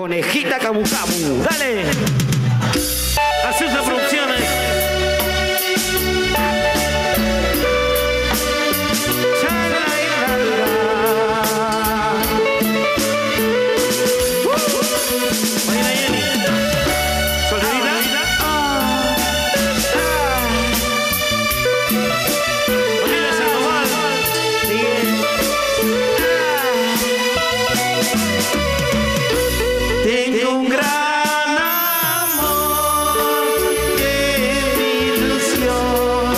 Conejita Camu Camu. Dale. Azusa Producciones. Tengo un gran amor que es mi ilusión,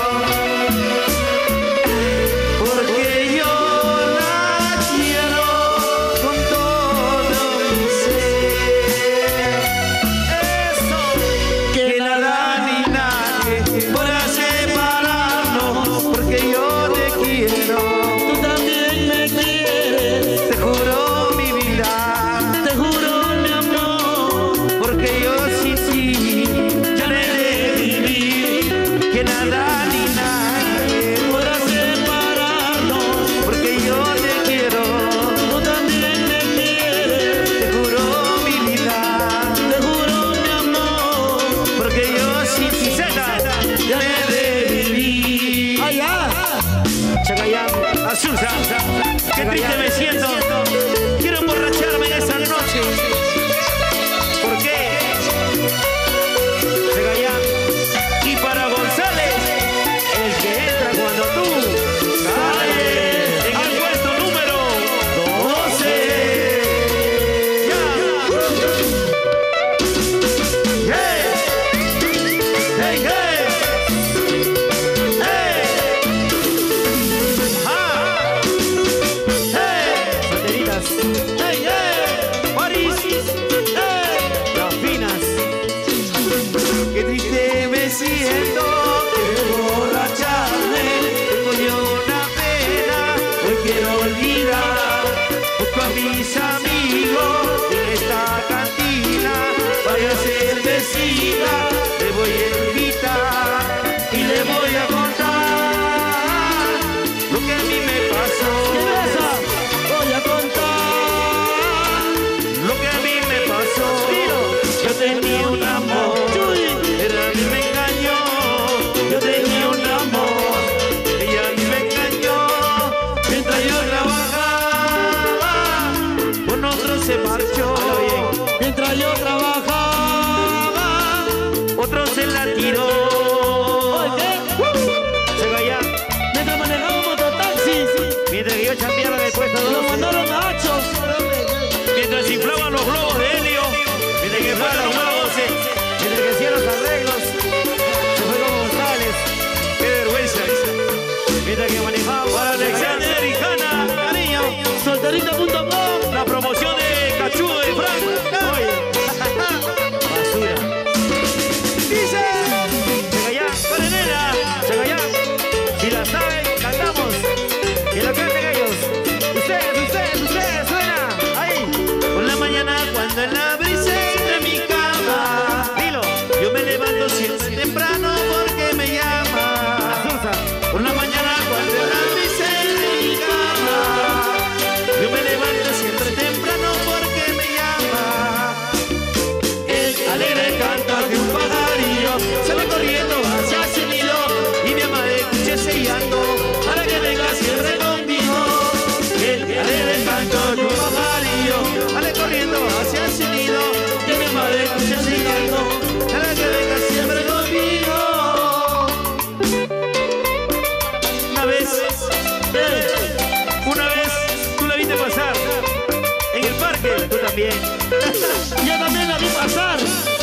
porque yo la quiero con todo mi ser. Eso, que nada ni nadie podrá separarnos, porque yo te quiero, tú también me quieres, te juro mi vida. Azusa, qué triste me siento. Quiero emborracharme en esa noche. ¿Por qué? Chagayán. Y para González, el que entra cuando tú sales en el puesto número 12. ¡Ya! ¡Hey! ¡Hey, hey! ¡Hey, hey! ¡París! ¡Hey! Las finas. Qué triste me siento que emborracharme. Tengo yo una pena, hoy quiero olvidar. Busco a mis amigos en esta cantina. Vaya a ser vecina, le voy a invitar y le voy a contar lo que a mí me pasó. Voy a contar lo que a mí me pasó. Yo tenía un amor, pero a mí me engañó. Yo tenía un amor, ella a mí me engañó. Mientras yo trabajaba, con otro se marchó. Mientras yo trabajaba, otro se la tiró. Mientras manejaba un mototaxi, Mientras que yo chambeaba en el puesto 12. lo mandaron a Hachos. Mientras se inflaban los globos de helio. Mientras que fuera el número 12. Mientras que hacían los arreglos. Se fue con González. ¡Qué vergüenza! Mientras que manejaba para Alexander y Hanna. Cariño. Solterita.com. La promoción de Cachudo y Frank. Oye. Basura. Dice. Chagayán, Parenera. Chagayán. Si la saben, cantamos. Que lo canten ellos. Ustedes, suena. Ahí. Por la mañana cuando en la brisa entre mi cama, Dilo. yo me levanto siempre temprano porque me llama. Azusa. Por la mañana cuando en la brisa entre mi cama, yo me levanto siempre temprano porque me llama. El alegre canto de un pajarillo sale corriendo hacia su nido y mi ama escucha ese llanto para que venga siempre conmigo. El alegre canto de un pajarillo sale corriendo hacia su nido y mi ama escucha ese llanto para que venga siempre conmigo. Una vez tú la viste pasar en el parque, tú también. Yo también la vi pasar.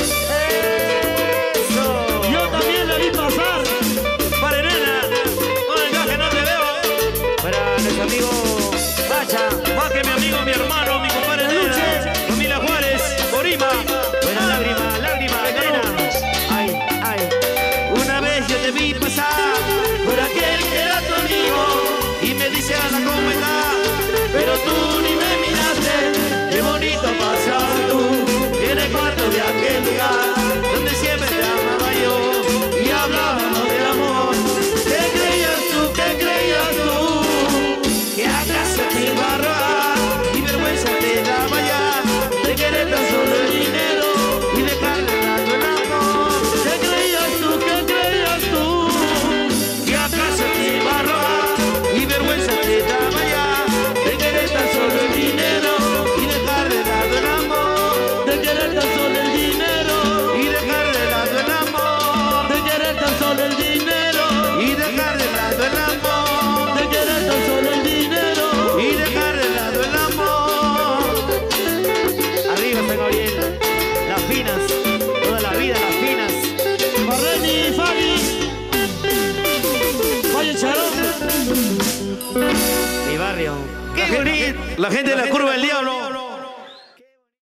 Eso. Yo también la vi pasar. Parenena, no encaje, no te veo. Para nuestro amigo Pacha, más que mi amigo, mi hermano, mi compadre Nena, familia Juárez, Corima. Buena lágrima, nena. Ay, ay. Una vez yo te vi pasar por aquel que era tu amigo y me dice Ana cómo está, pero tú ni me miraste. Qué bonito pasar tú. La gente de la curva del diablo.